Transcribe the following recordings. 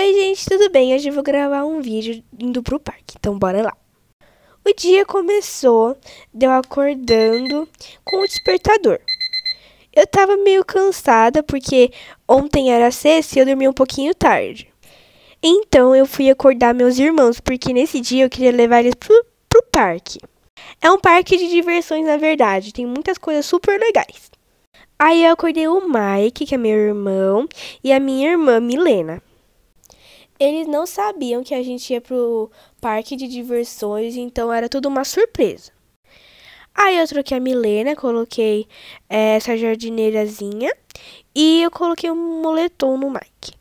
Oi gente, tudo bem? Hoje eu vou gravar um vídeo indo pro parque, então bora lá. O dia começou de eu acordando com o despertador. Eu tava meio cansada porque ontem era sexta e eu dormi um pouquinho tarde. Então eu fui acordar meus irmãos porque nesse dia eu queria levar eles pro parque. É um parque de diversões na verdade, tem muitas coisas super legais. Aí eu acordei o Mike, que é meu irmão, e a minha irmã Milena. Eles não sabiam que a gente ia pro parque de diversões, então era tudo uma surpresa. Aí eu troquei a Milena, coloquei essa jardineirazinha e eu coloquei um moletom no Mike.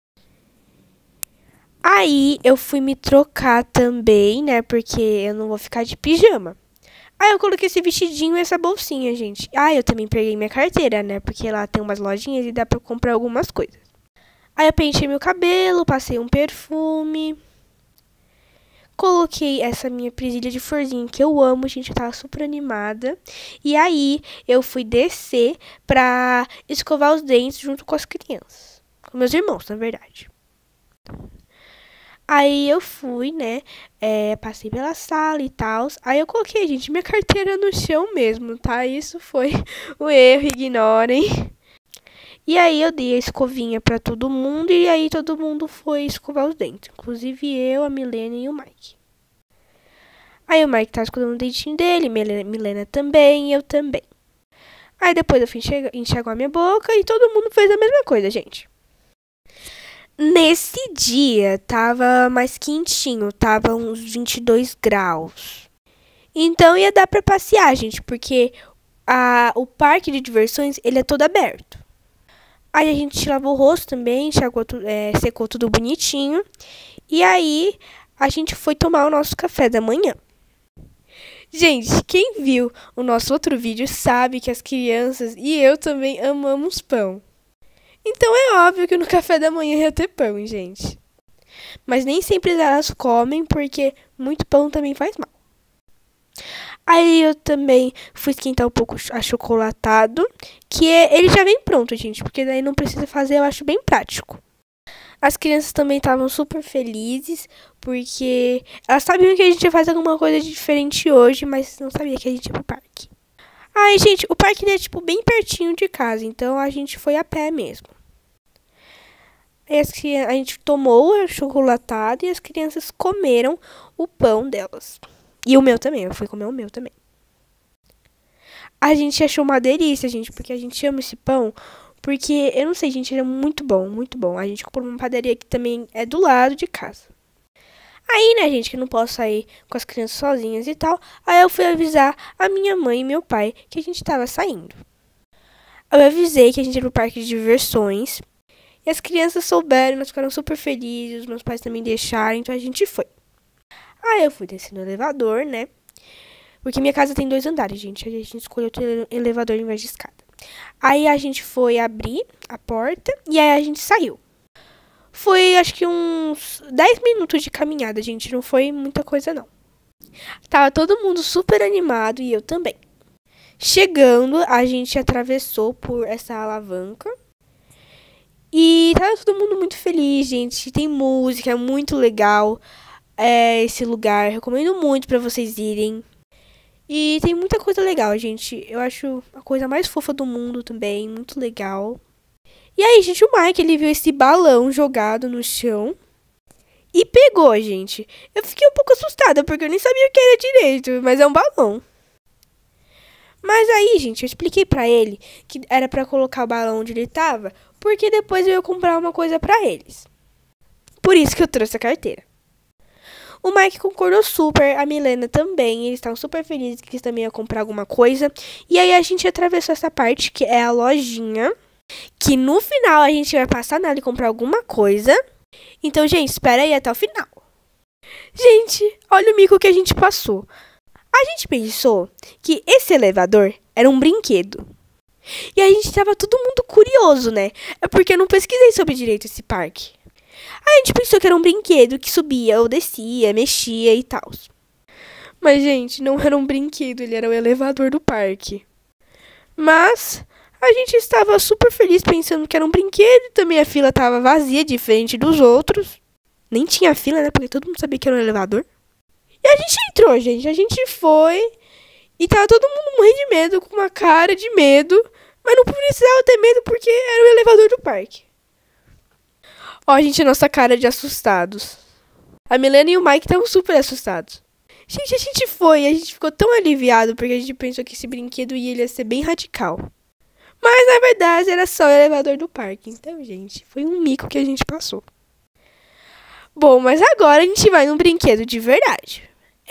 Aí eu fui me trocar também, né, porque eu não vou ficar de pijama. Aí eu coloquei esse vestidinho e essa bolsinha, gente. Aí eu também peguei minha carteira, né, porque lá tem umas lojinhas e dá pra comprar algumas coisas. Aí eu pentei meu cabelo, passei um perfume. Coloquei essa minha presilha de florzinha que eu amo, gente, eu tava super animada. E aí eu fui descer pra escovar os dentes junto com as crianças. Com meus irmãos, na verdade. Aí eu fui, né, passei pela sala e tal. Aí eu coloquei, gente, minha carteira no chão mesmo, tá? Isso foi o erro, ignorem. E aí eu dei a escovinha pra todo mundo e aí todo mundo foi escovar os dentes. Inclusive eu, a Milena e o Mike. Aí o Mike tava escovando o dentinho dele, Milena também e eu também. Aí depois eu fui enxaguar a minha boca e todo mundo fez a mesma coisa, gente. Nesse dia tava mais quentinho, tava uns 22 graus. Então ia dar pra passear, gente, porque o parque de diversões ele é todo aberto. Aí a gente lavou o rosto também, secou tudo bonitinho. E aí a gente foi tomar o nosso café da manhã. Gente, quem viu o nosso outro vídeo sabe que as crianças e eu também amamos pão. Então é óbvio que no café da manhã ia ter pão, gente. Mas nem sempre elas comem porque muito pão também faz mal. Aí eu também fui esquentar um pouco achocolatado, que ele já vem pronto, gente, porque daí não precisa fazer, eu acho bem prático. As crianças também estavam super felizes, porque elas sabiam que a gente ia fazer alguma coisa diferente hoje, mas não sabia que a gente ia pro parque. Ai, gente, o parque é tipo bem pertinho de casa, então a gente foi a pé mesmo. Aí a gente tomou o achocolatado e as crianças comeram o pão delas. E o meu também, eu fui comer o meu também. A gente achou uma delícia, gente, porque a gente ama esse pão. Porque, eu não sei, gente, ele é muito bom, muito bom. A gente comprou uma padaria que também é do lado de casa. Aí, né, gente, que eu não posso sair com as crianças sozinhas e tal. Aí eu fui avisar a minha mãe e meu pai que a gente tava saindo. Eu avisei que a gente ia pro parque de diversões. E as crianças souberam, nós ficaram super felizes. Os meus pais também deixaram, então a gente foi. Aí eu fui descer no elevador, né? Porque minha casa tem 2 andares, gente. A gente escolheu ter elevador em vez de escada. Aí a gente foi abrir a porta e aí a gente saiu. Foi acho que uns 10 minutos de caminhada, gente. Não foi muita coisa, não. Tava todo mundo super animado e eu também. Chegando, a gente atravessou por essa alavanca. E tava todo mundo muito feliz, gente. Tem música, é muito legal. Esse lugar, recomendo muito pra vocês irem. E tem muita coisa legal, gente. Eu acho a coisa mais fofa do mundo também, muito legal. E aí, gente, o Mike, ele viu esse balão jogado no chão e pegou, gente. Eu fiquei um pouco assustada, porque eu nem sabia o que era direito, mas é um balão. Mas aí, gente, eu expliquei pra ele que era pra colocar o balão onde ele tava, porque depois eu ia comprar uma coisa pra eles. Por isso que eu trouxe a carteira. O Mike concordou super, a Milena também, eles estavam super felizes que eles também iam comprar alguma coisa. E aí a gente atravessou essa parte, que é a lojinha, que no final a gente vai passar nela e comprar alguma coisa. Então, gente, espera aí até o final. Gente, olha o mico que a gente passou. A gente pensou que esse elevador era um brinquedo. E a gente tava todo mundo curioso, né? É porque eu não pesquisei sobre direito esse parque. A gente pensou que era um brinquedo que subia ou descia, mexia e tal. Mas, gente, não era um brinquedo, ele era o elevador do parque. Mas A gente estava super feliz pensando que era um brinquedo. Também a fila estava vazia, diferente dos outros. Nem tinha fila, né? Porque todo mundo sabia que era um elevador. E a gente entrou, gente. A gente foi. E tava todo mundo morrendo de medo, com uma cara de medo. Mas não precisava ter medo porque era o elevador do parque. Ó, gente, a nossa cara de assustados. A Milena e o Mike estavam super assustados. Gente, a gente foi e a gente ficou tão aliviado porque a gente pensou que esse brinquedo ia ser bem radical. Mas, na verdade, era só o elevador do parque. Então, gente, foi um mico que a gente passou. Bom, mas agora a gente vai num brinquedo de verdade.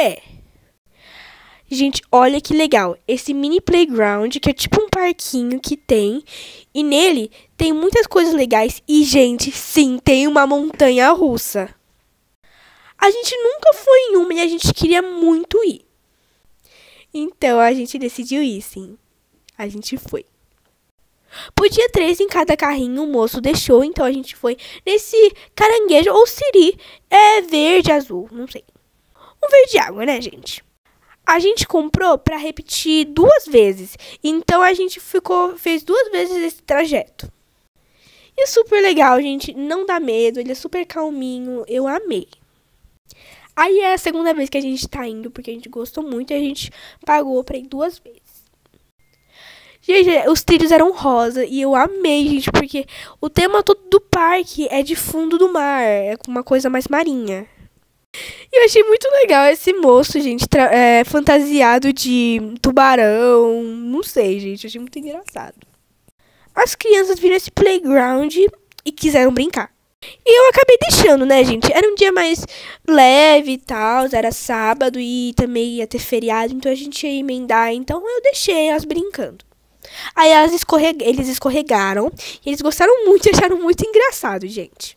Gente, olha que legal. Esse mini playground, que é tipo um parquinho que tem. E nele tem muitas coisas legais. E, gente, sim, tem uma montanha russa. A gente nunca foi em uma e a gente queria muito ir. Então, a gente decidiu ir, sim. A gente foi. Podia 3 em cada carrinho, o moço deixou. Então, a gente foi nesse caranguejo ou siri. Verde, azul, não sei. Um verde água, né, gente? A gente comprou para repetir 2 vezes. Então a gente fez 2 vezes esse trajeto. E super legal, gente. Não dá medo. Ele é super calminho. Eu amei. Aí é a segunda vez que a gente tá indo, porque a gente gostou muito e a gente pagou pra ir 2 vezes. Gente, os trilhos eram rosa e eu amei, gente, porque o tema todo do parque é de fundo do mar. É uma coisa mais marinha. E eu achei muito legal esse moço, gente, fantasiado de tubarão. Não sei, gente, eu achei muito engraçado. As crianças viram esse playground e quiseram brincar. E eu acabei deixando, né, gente? Era um dia mais leve e tal, era sábado e também ia ter feriado, então a gente ia emendar. Então eu deixei elas brincando. Aí eles escorregaram e eles gostaram muito e acharam muito engraçado, gente.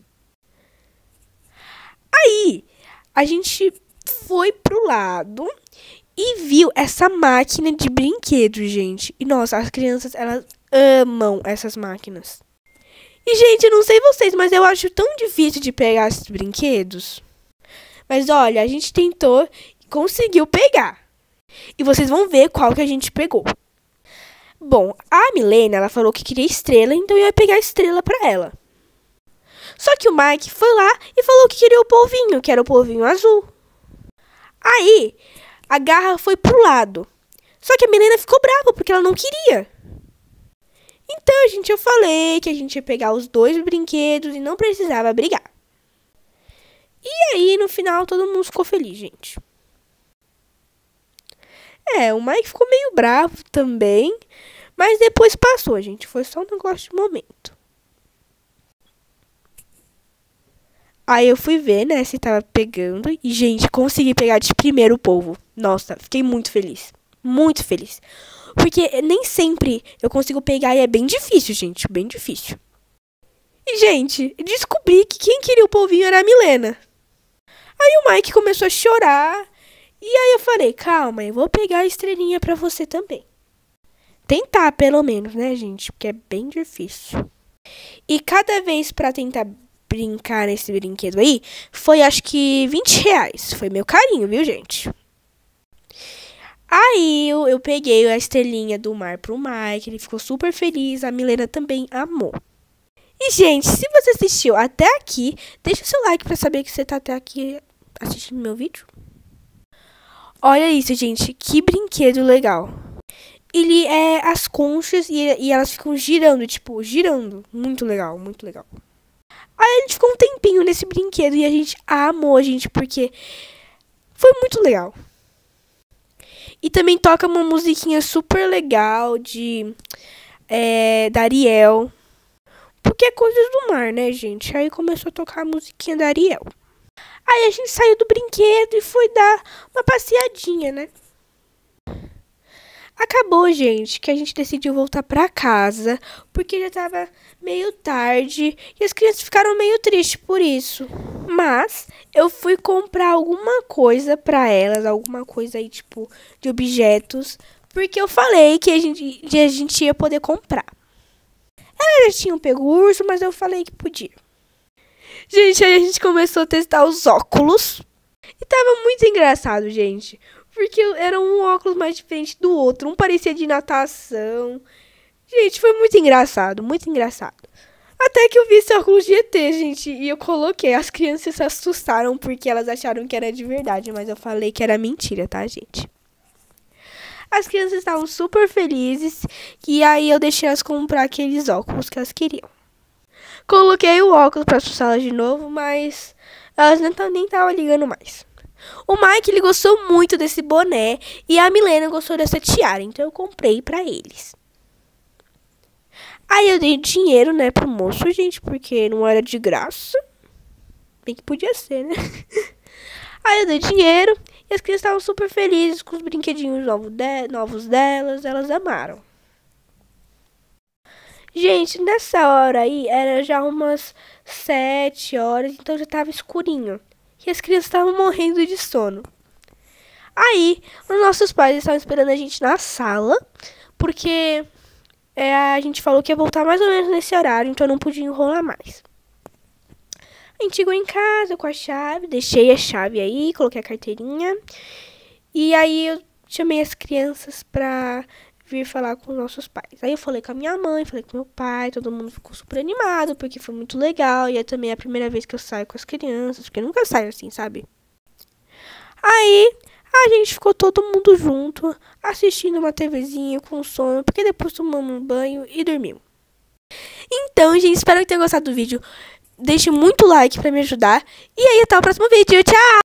Aí a gente foi pro lado e viu essa máquina de brinquedos, gente. E, nossa, as crianças, elas amam essas máquinas. E, gente, eu não sei vocês, mas eu acho tão difícil de pegar esses brinquedos. Mas, olha, a gente tentou e conseguiu pegar. E vocês vão ver qual que a gente pegou. Bom, a Milena, ela falou que queria estrela, então eu ia pegar a estrela pra ela. Só que o Mike foi lá e falou que queria o polvinho, que era o polvinho azul. Aí, a garra foi pro lado. Só que a Milena ficou brava, porque ela não queria. Então, gente, eu falei que a gente ia pegar os 2 brinquedos e não precisava brigar. E aí, no final, todo mundo ficou feliz, gente. O Mike ficou meio bravo também, mas depois passou, gente. Foi só um negócio de momento. Aí eu fui ver, né, se tava pegando. E, gente, consegui pegar de primeiro o polvo. Nossa, fiquei muito feliz. Muito feliz. Porque nem sempre eu consigo pegar e é bem difícil, gente. Bem difícil. E, gente, descobri que quem queria o polvinho era a Milena. Aí o Mike começou a chorar. E aí eu falei, calma, eu vou pegar a estrelinha pra você também. Tentar, pelo menos, né, gente? Porque é bem difícil. E cada vez pra tentar brincar nesse brinquedo aí, foi acho que R$20. Foi meu carinho, viu, gente? Aí eu peguei a estrelinha do mar pro Mike, ele ficou super feliz, a Milena também amou. E, gente, se você assistiu até aqui, deixa o seu like pra saber que você tá até aqui assistindo meu vídeo. Olha isso, gente, que brinquedo legal. Ele é as conchas e elas ficam girando, tipo, girando. Muito legal, muito legal. Aí a gente ficou um tempinho nesse brinquedo e a gente amou, gente, porque foi muito legal. E também toca uma musiquinha super legal da Ariel. Porque é coisas do mar, né, gente? Aí começou a tocar a musiquinha da Ariel. Aí a gente saiu do brinquedo e foi dar uma passeadinha, né? Acabou, gente, que a gente decidiu voltar pra casa, porque já tava meio tarde e as crianças ficaram meio tristes por isso. Mas eu fui comprar alguma coisa pra elas, alguma coisa aí, tipo, de objetos, porque eu falei que a gente ia poder comprar. Elas já tinham pego o urso, mas eu falei que podia. Gente, aí a gente começou a testar os óculos. E tava muito engraçado, gente. Porque era um óculos mais diferente do outro. Um parecia de natação. Gente, foi muito engraçado, muito engraçado. Até que eu vi esse óculos de ET, gente, e eu coloquei. As crianças se assustaram porque elas acharam que era de verdade, mas eu falei que era mentira, tá, gente? As crianças estavam super felizes e aí eu deixei elas comprar aqueles óculos que elas queriam. Coloquei o óculos pra assustar de novo, mas elas nem estavam ligando mais. O Mike, ele gostou muito desse boné e a Milena gostou dessa tiara, então eu comprei pra eles. Aí eu dei dinheiro, né, pro moço, gente, porque não era de graça. Bem que podia ser, né? Aí eu dei dinheiro e as crianças estavam super felizes com os brinquedinhos novos delas, elas amaram. Gente, nessa hora aí, era já umas 7 horas, então já tava escurinho. E as crianças estavam morrendo de sono. Aí, os nossos pais estavam esperando a gente na sala, porque a gente falou que ia voltar mais ou menos nesse horário, então não podia enrolar mais. A gente chegou em casa com a chave, deixei a chave aí, coloquei a carteirinha. E aí eu chamei as crianças pra vir falar com os nossos pais. Aí eu falei com a minha mãe, falei com meu pai, todo mundo ficou super animado, porque foi muito legal. E é também a primeira vez que eu saio com as crianças, porque eu nunca saio assim, sabe? Aí a gente ficou todo mundo junto, assistindo uma TVzinha com sono, porque depois tomamos um banho e dormimos. Então, gente, espero que tenham gostado do vídeo. Deixe muito like pra me ajudar. E aí, até o próximo vídeo. Tchau!